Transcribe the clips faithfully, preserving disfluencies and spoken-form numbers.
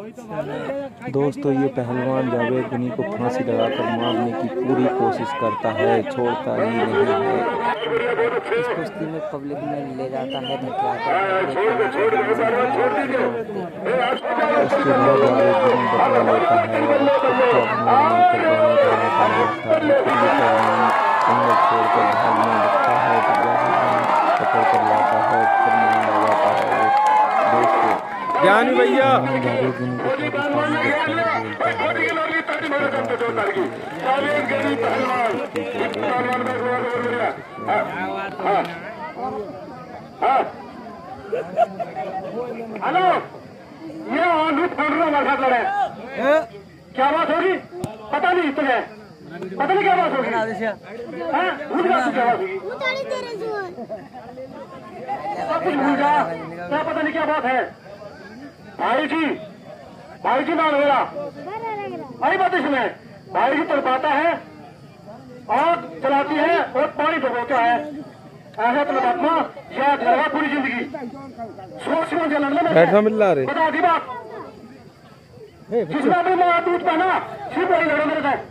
दोस्तों ये पहलवान जावेद गनी को फांसी लगाकर मारने की पूरी कोशिश करता है, छोड़ता ही नहीं है। इस कुश्ती में पब्लिक में ले जाता है धक्का। उसके बाद जावेद गनी बदला लेता है और जंगल छोड़कर भागने लगता है। पकड़ कर लाता है, फिर मान आ जाता है। दोस्तों ज्ञानी भैया जावेद गनी को पाकिस्तानी हेलो, ये आलू फोड़ना मरसा कर है। क्या बात होगी? पता नहीं तुम्हें, पता नहीं क्या बात होगी। हाँ, भूल गया क्या बात होगी? सब कुछ भूल गया, क्या पता नहीं क्या बात है। भाई जी, भाई जी नाम मेरा, भाई बात इसमें भाई जी तड़पाता है, आग चलाती है और पानी डुबोता है। ऐसा तड़पात्मा याद रहेगा पूरी जिंदगी। सोच समझ के लड़ने में बैठा मिल रहा रे बता दी बात। जिसने अपनी माँ दूध पहना सिर्फ वही लड़ो मेरे साथ।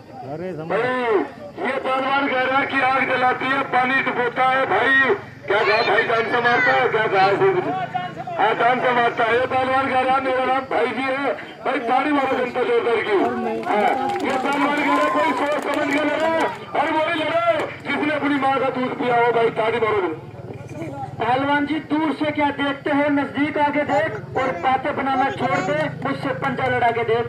ये पहलवान कह रहा है कि आग जलाती है, पानी डुबोता है। भाई क्या कहा? भाई जान से मारता है, क्या कहा? हाँ, जान से मारता है। ये पहलवान कह रहा है मेरा नाम भाई जी है। भाई ताड़ी मारो जनता जोरदार की। हाँ, ये पहलवान कह रहा है कोई सोच समझ के लड़ो और वही लड़ो जिसने अपनी माँ का दूध पिया हो। भाई ताड़ी मारो। पहलवान जी दूर से क्या देखते हो, नजदीक आके देख और बातें बनाना छोड़ दे, मुझसे पंजा लड़ा के देख।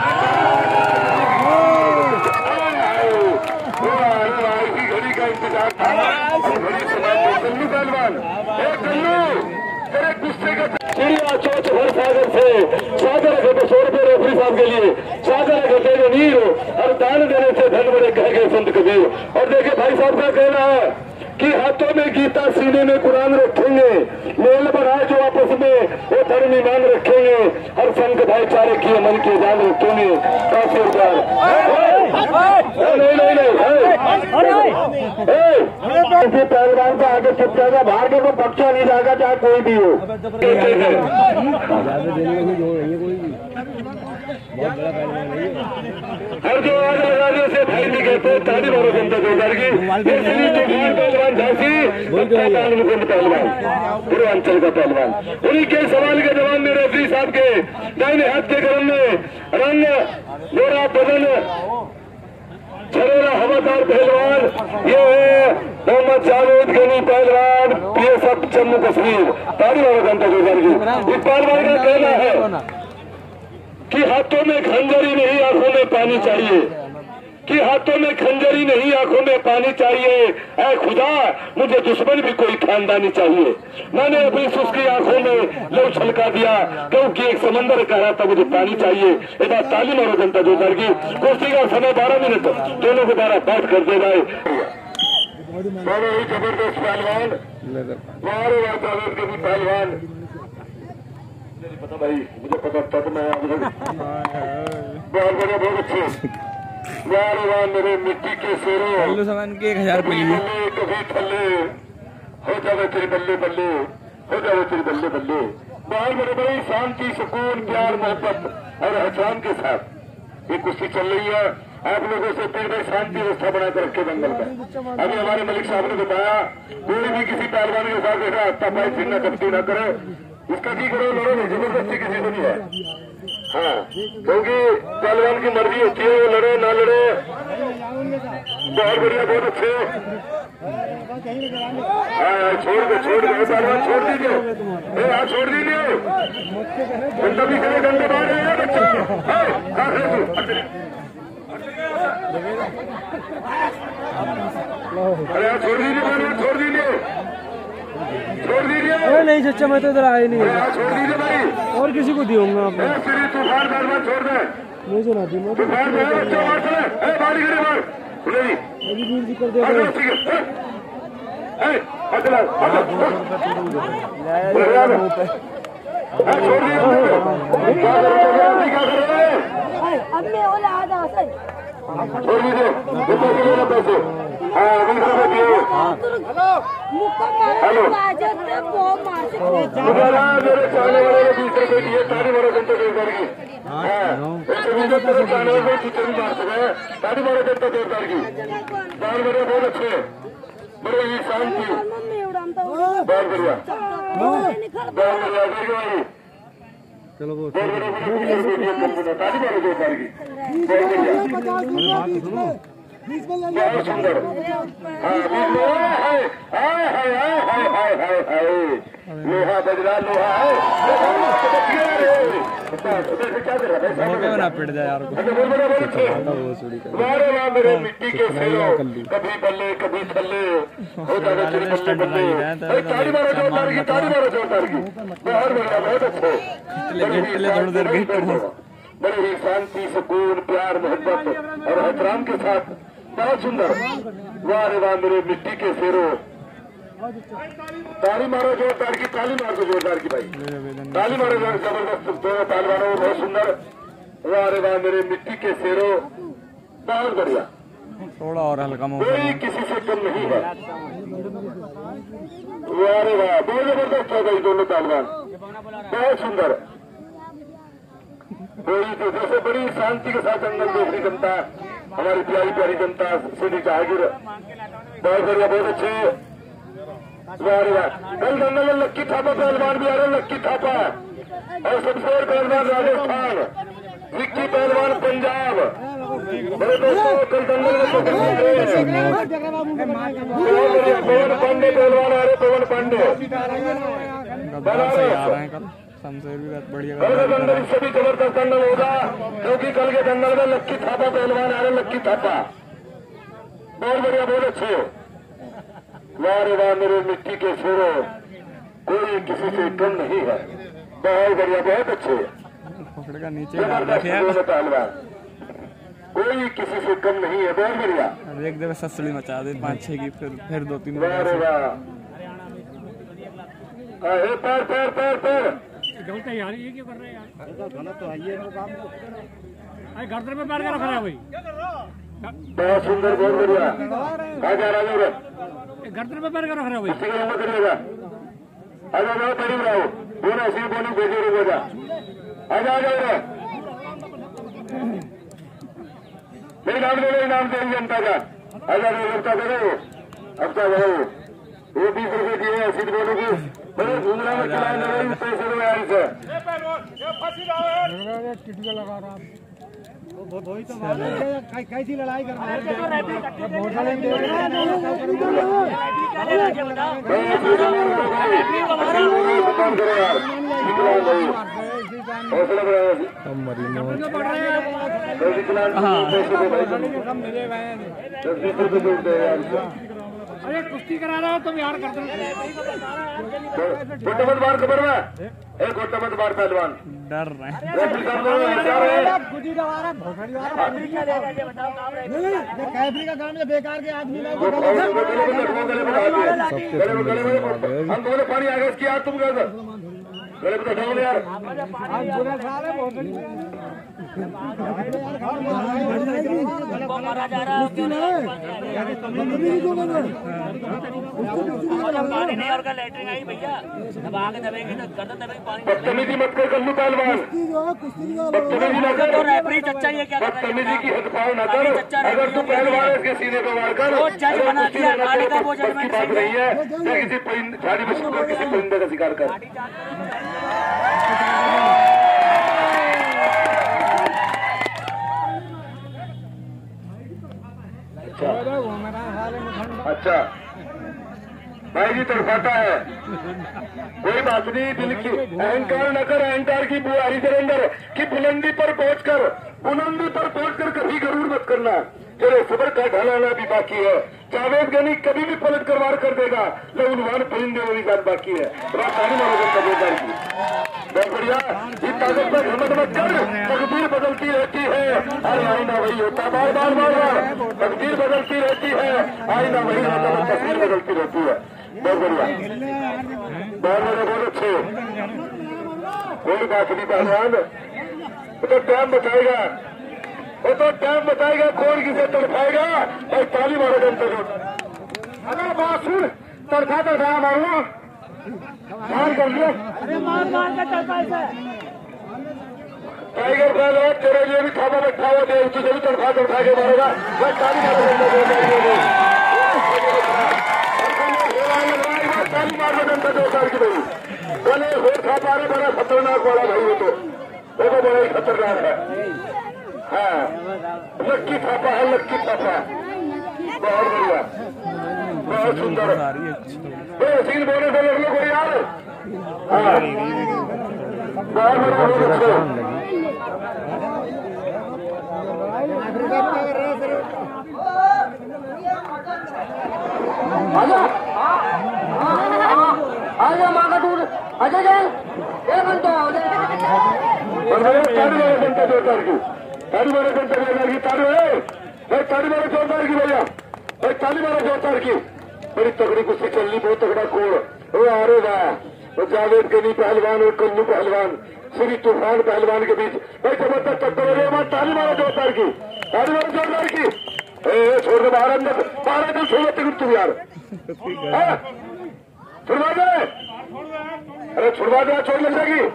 घड़ी का इंतजार था, कल्लू पहलवान, तेरे गुस्से का चिड़िया चोच भर सागर से सागर रखे सौ रुपये रेफरी साहब के लिए, सागर रखे जो नीर और दान देने से धन बड़े कह गए संत कबीर। और देखिए भाई साहब का कहना है कि हाथों में गीता, सीने में कुरान रखेंगे, मेल बनाए जो आपस में वो धर्म ईमान रखेंगे, हर संत भाईचारे की मन की जान रखेंगे। काफी नहीं नहीं नहीं पहलवान को आगे चुप जाएगा, बाहर के को बख्शा नहीं जाएगा चाहे कोई भी हो। हर जो आग लगाने से भाई नहीं कहते ताली मारो जनता जोरदार की। पहलवान झांसी मुकुंद पहलवान पूर्वांचल का पहलवान, उन्हीं के सवाल के जवाब में रेफरी साहब के दाहिने हाथ के गरम में रंग गोरा बदन झरेला हवादार पहलवान ये है मोहम्मद जावेद गनी पहलवान, ये सब जम्मू कश्मीर। ताली मारो जनता जोरदार की। इस पहलवान का कहना है कि हाथों में खंजरी नहीं आंखों में पानी चाहिए, कि हाथों में खंजरी नहीं आंखों में पानी चाहिए। ऐ खुदा मुझे दुश्मन भी कोई खानदानी चाहिए। मैंने अपनी सुस्की आंखों में लहू छलका दिया क्योंकि एक समंदर कह रहा था मुझे पानी चाहिए। एक बार ताली मारो जनता जोरदार की। कुश्ती का समय बारह मिनट, दोनों को बारह बैठ कर दे जाए। बड़े ही जबरदस्त पहलवान, बारह जावेद के भी पहलवान। पता भाई मुझे पता तब मैं बहुत बढ़िया, बहुत अच्छे वाह मेरे मिट्टी के शेरों सामान के एक हजार बल्ले कभी थल्ले हो जावे तेरे बल्ले बल्ले, हो जावे तेरे बल्ले बल्ले। बहुत बड़े बड़े शांति, सुकून, प्यार, मोहब्बत और एहतराम के साथ ये कुश्ती चल रही है। आप लोगों से पहले शांति व्यवस्था बनाकर रखे जंगल में। अभी हमारे मलिक साहब ने बताया कोई भी किसी पहलवान के साथ ऐसा हत्तापाई फिरना कपटी न करे, इसका की करो लड़ो नहीं, जबरदस्ती किसी को नहीं है। हाँ, क्योंकि पहलवान की मर्जी होती है, वो लड़े ना लड़े। बहुत बढ़िया, बहुत अच्छे। हाँ, छोड़ दो छोड़ दो पहलवान, छोड़ दीजिए। हाँ, छोड़ दीजिए। घंटा भी करे, घंटे बाहर है बच्चा। अरे छोड़ दीजिए पहलवान, छोड़ दीजिए, छोड़ दीजिए। नहीं चचा मैं तो इधर आया नहीं है। छोड़ दीजिए भाई, और किसी को दूंगा आपने। तूफान पहलवान छोड़ दे, नहीं सुना दी मैं तूफान बारी करे मार अभी दूर जी कर दे। अब मैं ओला आधा छोड़ दीजिए पैसे। हेलो मेरे चाहने वाले बीस रुपए दिए, साढ़े बारह घंटे पहलवान है वो खिचड़ी मार सके ताली मारो जनता जोरदार की बाल बढ़िया बहुत अच्छे बड़े ही शांति बहुत बढ़िया बहुत बढ़िया भाई चलो वो बहुत बढ़िया ताली मारो जोरदार की बहुत बढ़िया बहुत सुंदर हाँ हाय हाय हाय हाय हाय हाय हाय हाय लोहा बजरा लोहा है क्या कर रहा है ना पिट जाए यार वारे वाह मेरे मिट्टी के फेरो कभी बल्ले कभी थल्ले हो जाएगा तेरे बल्ले बल्ले ताली मारो जोरदार की ताली मारो जोरदार की बहुत बढ़िया बहुत अच्छे बड़े ही शांति सुकून प्यार मोहब्बत और एहतराम के साथ बहुत सुंदर वाह रे वाह मेरे मिट्टी के फेरो ताली मारो जोरदार की ताली मार दो जोरदार की भाई ताली मारो जबरदस्त दोनों पहलवानों बहुत सुंदर वाह रे वाह मेरे मिट्टी के फेरो बहुत बढ़िया थोड़ा और हल्का कोई किसी से कम नहीं है वाह रे वाह बहुत जबरदस्त हो गई दोनों पहलवान बहुत सुंदर कोई तो जैसे बड़ी शांति के साथ अंदर देखनी जनता हमारी प्यारी प्यारी जनता सुनी जहांगीर बहुत बढ़िया बहुत अच्छे वाह वाह कल दंगल में लक्की थापा पहलवान भी आ रहे लक्की थापा और सबसे पहलवान राजस्थान विक्की पहलवान पंजाब बड़े दोस्तों कल दंगल में पवन पांडे पहलवान आ रहे पवन पांडे शमशेर भी बढ़िया कल के दंगल इससे भी जबरदस्त दंगल होगा क्योंकि कल के दंगल में लक्की थापा पहलवान आ रहे लक्की थापा बहुत बढ़िया बहुत अच्छे वाह रे वाह मेरे मिट्टी के फेरो कोई किसी से कम नहीं है बहुत बढ़िया बहुत अच्छे पकड़ेगा नीचे पहलवान कोई किसी से कम नहीं है बहुत बढ़िया एक दफे ससली मचा दे पाँच छह की फिर फिर दो तीन वाह रे वाह पैर पैर पैर पैर यार ये क्यों कर रहे हैं यार तो आइए काम गर्दन में पैर के रख रहा है भाई बहुत सुंदर बहुत बढ़िया कहा जा रहा है गर्दन में पैर के रख रहा है भाई करिएगा आजा जाओ पड़ी रहो बोलो ऐसी बोली भेजे रे बोझा आजा आ जाओ मेरे नाम दे रहे नाम दे जनता का आजा जनता दे रहे अब क्या करो वो बीस रुपए दिए ऐसी बोलो की बड़े घूमना में चलाए लगे पैसे दो यार से टिटिया लगा रहा कैसी लड़ाई कर रहा है अरे कुश्ती करा रहा हो तुम यार कर दो गोटा मत मार खबर में एक गोटा मत मार पहलवान डर रहे हैं कैफरी का काम है बेकार के आदमी हम दोनों पानी आगे इसकी यार तुम कैसे गले पे बैठा यार बदतमीजी मत कर कल्लू पहलवान बदतमीजी न कर बदतमीजी की हदपाव न कर अगर तू पहलवान है इसके सीने पे मार कर बात नहीं है या किसी झाड़ी में छुपकर किसी परिंदे का शिकार कर अच्छा भाई जी तड़पाता है कोई बात नहीं दिल की अहंकार न कर अहंकार की बुआरी के अंदर की बुलंदी पर पहुंचकर बुलंदी पर पहुंचकर कभी गरूर मत करना चलो सबर का ढलाना भी बाकी है जावेद गनी कभी भी पलट कर वार कर देगा लहूलवान परिंदे वाली बात बाकी है ताली मारो जोरदार की बहुत बढ़िया इस ताकत पर घमंड मत कर तकदीर बदलती रहती है अरे आईना वही होता बार बार बार बार तकदीर बदलती रहती है आईना वही होता तस्वीर बदलती रहती है बहुत बढ़िया बहुत बड़े बहुत अच्छे कोई बात नहीं पहलवान वो तो टाइम बचाएगा वो तो टाइम बताएगा कौन किसे तड़पाएगा और ताली मारो जनता को अगर बात सुन तड़का तड़का मारो मार कर लिया अरे मार मार के तड़का टाइगर पहलवान तेरे लिए भी थापा बैठा हुआ दे तुझे भी तनख्वाह तनख्वाह के मारेगा मैं ताली मारेगा ताली मारना जनता दो साल की भाई बोले हो थापा रहे बड़ा खतरनाक वाला भाई वो तो वो तो बड़ा ही खतरनाक है। हाँ लक्की थापा है लक्की थापा बहुत बढ़िया बहुत सुंदर सीन बोने से लग लो कोई यार। हाँ बहुत बड़ा आजा माँ का दूध आजा जाए एक घंटा हो जाए ताड़ी बारह घंटा जोरदार की ताड़ी बारह घंटा जोरदार की ताड़ी है ताड़ी बारह जोरदार की भैया भाई ताड़ी बारह जोरदार की बड़ी तगड़ी कुश्ती चलनी बहुत तगड़ा कोड़ वो आ रहे वाह वो जावेद गनी पहलवान और कन्नू पहलवान श्री तूफान पहलवान के बीच भाई जबरदस्त टक्कर हो रही है ताली मारा जोरदार की ताली मारा जोरदार की छोड़ दे बाहर अंदर बारह दिन छोड़ देते तुम यार छुड़वा दे अरे छुड़वा दे छोड़ लग जाएगी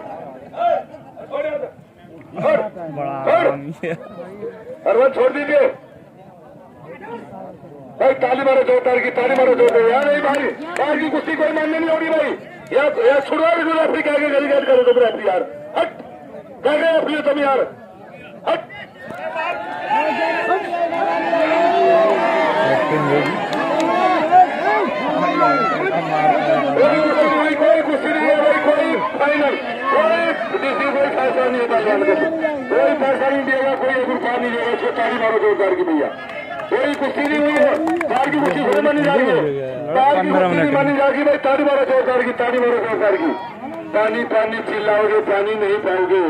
अरे छोड़ दीजिए भाई ताली मारो जोरदार की ताली मारो जोरदार यार नहीं भाई बाहर की कुश्ती कोई मानने नहीं हो रही भाई यार यार छुड़वा दे रेफरी कह के गली गैर करो तुम रेफरी यार हट कह गए रेफरी तुम यार हट कोई कुश्ती नहीं है भाई कोई फाइनल कोई किसी कोई फैसला नहीं है पहलवान को कोई पैसा नहीं देगा कोई गुरफान नहीं देगा उसको ताली मारो जोरदार की भैया कोई कुश्ती नहीं हुई है बाहर की कुश्ती थोड़ी मानी जा रही है बाहर की कुश्ती नहीं मानी जाएगी भाई ताली मारो जोरदार की ताली मारो जोरदार की पानी पानी चिल्लाओगे पानी नहीं पाओगे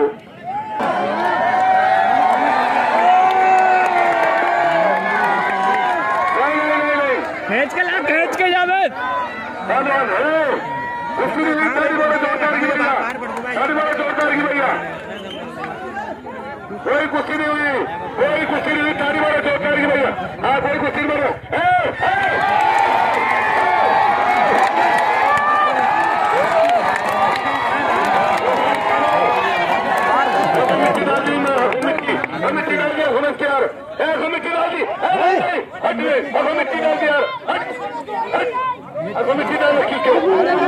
खींच के ला खींच के जावेद कुश्ती नहीं हुई ताली मारो जोरदार की भैया ताली मारो जोरदार की भैया कोई कुश्ती नहीं हुई कोई कुश्ती नहीं हुई ताली मारो जोरदार की भैया हाँ कोई कुश्ती नहीं मारो मिट्टी डाल दी मिट्टी डाल दिया घुमस के यार मिट्टी डाल दी हट गए मिट्टी डाल दी यार हट मिट्टी डाल रखी क्यों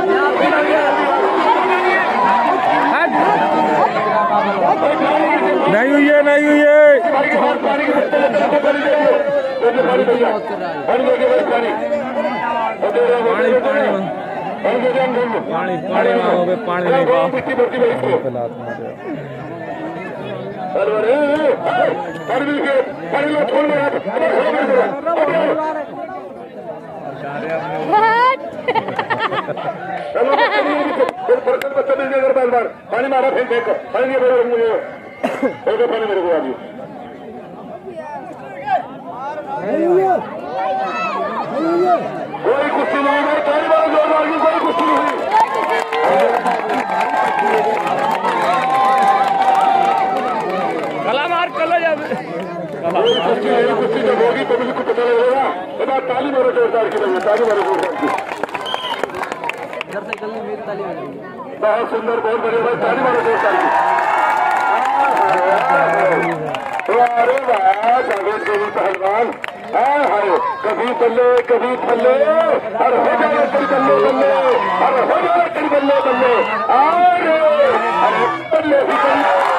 नहीं हुई है नहीं हुई है पानी के पानी भैया पानी लेके भाई पानी पानी पानी पानी मांगोगे पानी नहीं पाओ मिट्टी भरती भाई इसको अरे पानी मिल के पानी लो छोड़ बच्चा मिल जाएगा बार बार पानी मारा फिर फेंक पानी नहीं मेरे मुझे पानी मेरे को आज कोई कुश्ती नहीं हुई ताली मारो जोरदार की कोई कुश्ती नहीं हुई गला मार कलो जावे कुश्ती कुश्ती जब होगी तो मुझे पता लगेगा तो बात ताली मारो जोरदार की लगे ताली मारो जोरदार की बहुत सुंदर बहुत बढ़िया भाई ताली मारो जोरदार की अरे वाह जावेद गनी पहलवान हाय हाय कभी बल्ले कभी थल्ले हर हो जाए तेरी बल्ले बल्ले हर हो जाए तेरी बल्ले बल्ले अरे अरे बल्ले ही बल्ले